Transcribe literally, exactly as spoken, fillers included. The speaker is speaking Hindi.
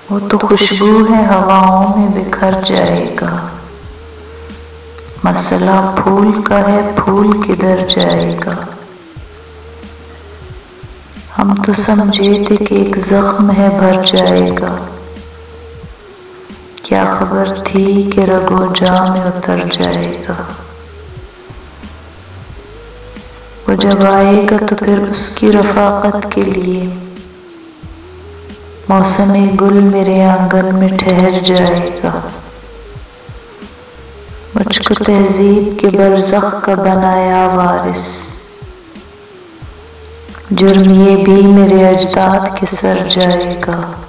वो तो खुशबू है हवाओं में बिखर जाएगा। मसला फूल का है, फूल किधर जाएगा। हम तो समझे थे कि एक जख्म है भर जाएगा। क्या खबर थी कि रगो जां में उतर जाएगा। वो जब आएगा तो फिर उसकी रफाकत के लिए मौसमी गुल मेरे आंगन में ठहर जाएगा। मुझको तहजीब के बरज़ख का बनाया वारिस, जुर्म ये भी मेरे अजदाद के सर जाएगा।